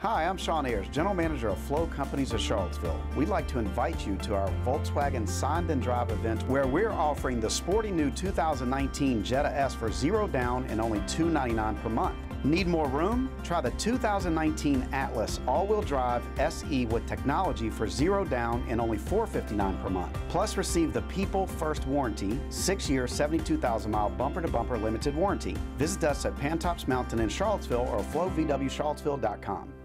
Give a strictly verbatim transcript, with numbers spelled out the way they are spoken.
Hi, I'm Sean Ayers, General Manager of Flow Companies of Charlottesville. We'd like to invite you to our Volkswagen Sign Then Drive event where we're offering the sporty new two thousand nineteen Jetta S for zero down and only two hundred ninety-nine dollars per month. Need more room? Try the two thousand nineteen Atlas all-wheel drive S E with technology for zero down and only four hundred fifty-nine dollars per month. Plus receive the People First warranty, six year, seventy-two thousand mile bumper-to-bumper limited warranty. Visit us at Pantops Mountain in Charlottesville or flow v w charlottesville dot com.